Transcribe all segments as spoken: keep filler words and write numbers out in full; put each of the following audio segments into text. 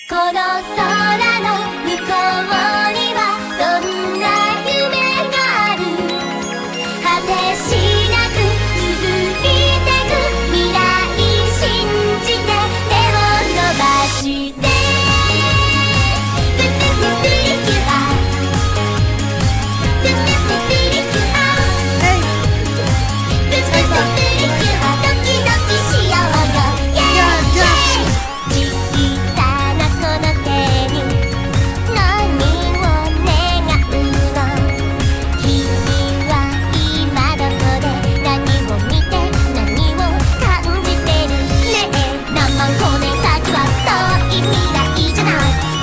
この空の向こうにはどんな夢がある。果てしなく続いてく未来信じて手を伸ばしてププププリキュアププププリキュアププププリキュアドキドキしようよイエーイ小さなこの手に何を願うの。君は今どこで何を見て何を感じてるねえ。何万光年先は遠い未来じゃない。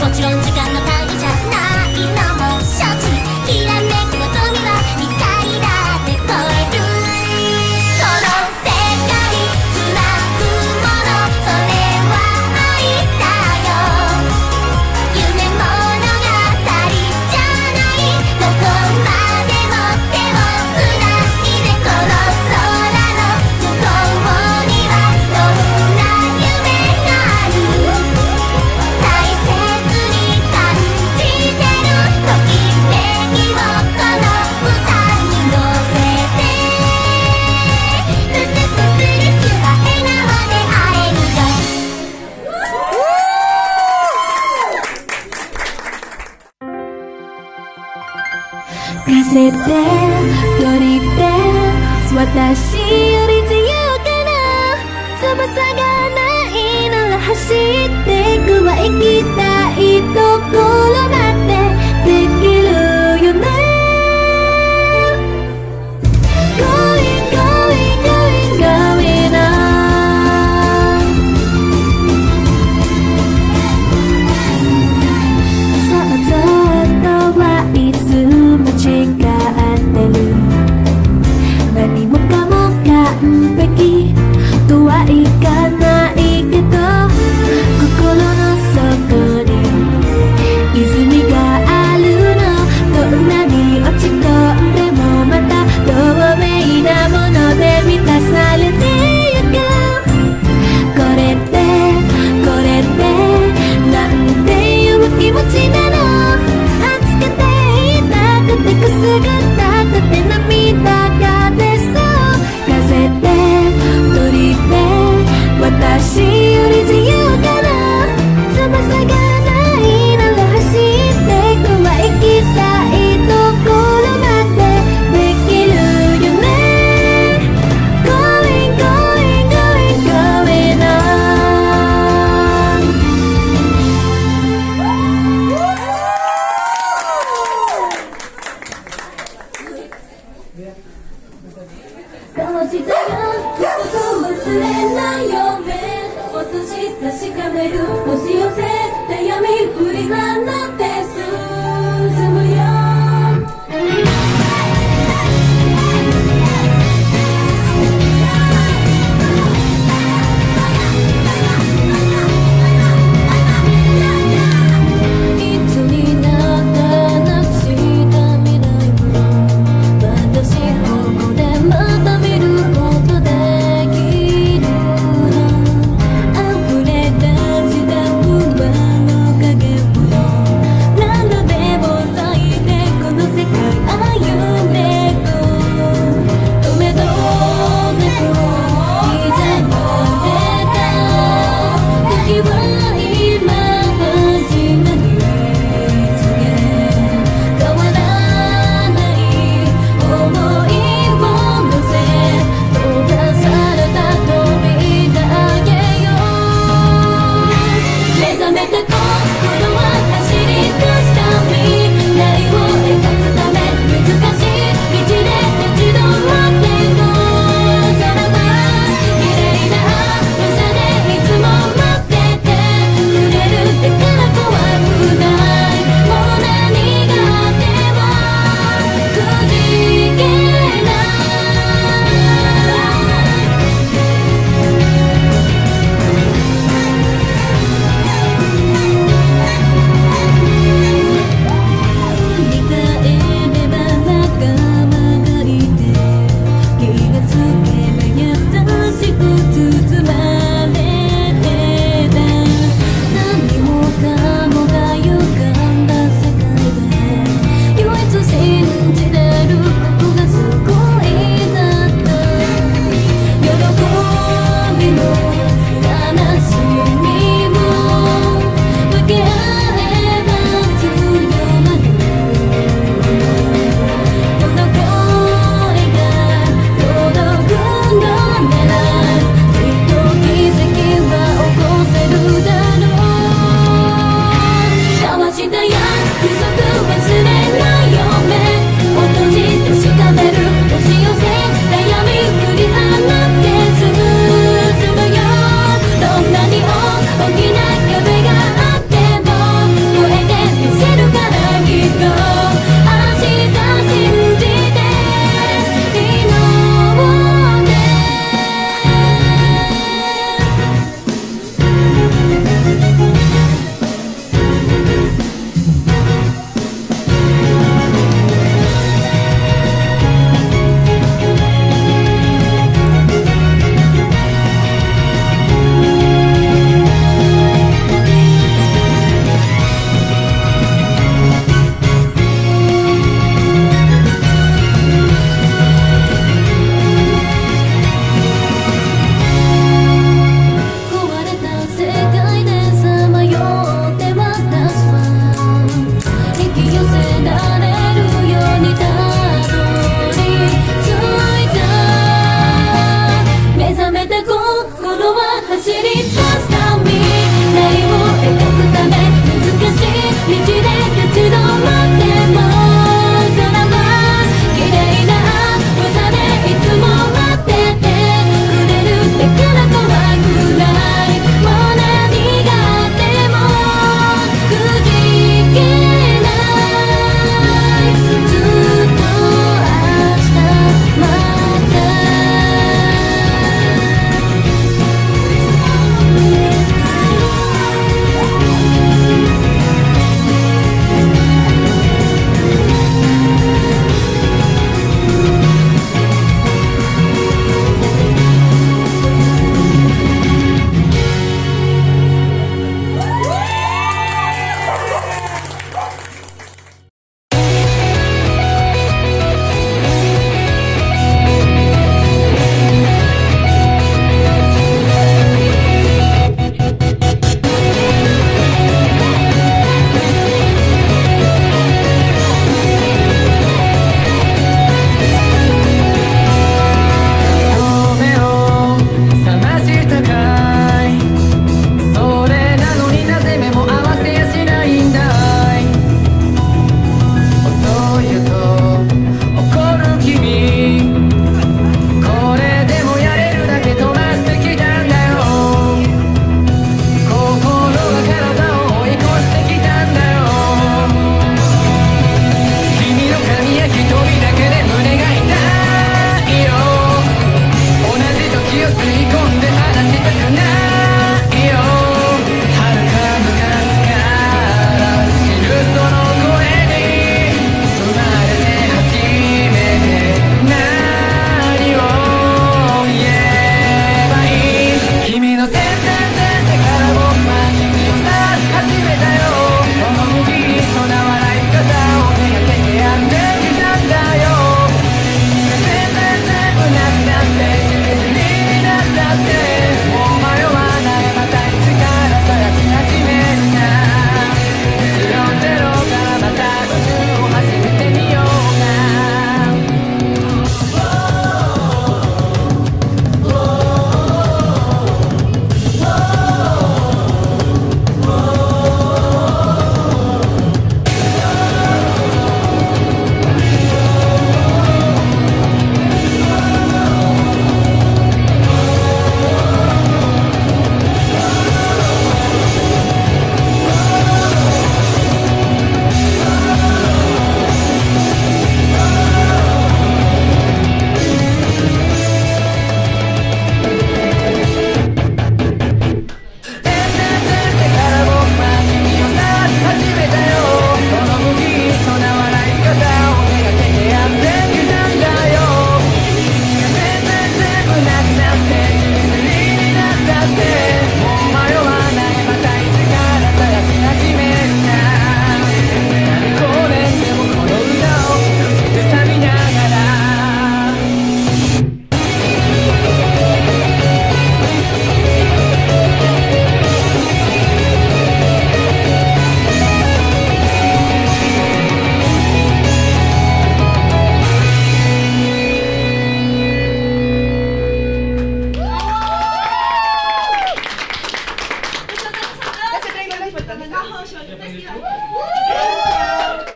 もちろん時間の単位じゃないのも承知。きらめく望みはにかいだって超える。この世界つなぐものそれは愛だよ。夢物語じゃないどこまでも手をつないで。この空の向こうにはどんな夢がある。大切に感じてるときめきをこの歌に乗せてププププリキュア笑顔で会えるよ。 風で鳥で私より自由かな。翼がないなら走ってくわ。行きたいところまでできるよね。 Going, going, going, going on。 想像とはいつも違ってる。何もかも完璧とはいかないけど心の底に泉があるの。どんなに落ち込んでもまた透明なもので満たされてゆく。これってこれってなんていう気持ちなの。熱くて痛くてくすぐったくて涙が出そう。風で鳥で私より自由かな。翼がないなら走ってくわ。行きたいところまでできるよね。 Going, going, going, going on。 感じたよこと忘れないよね。落としたしかめる押し寄せた闇降り放って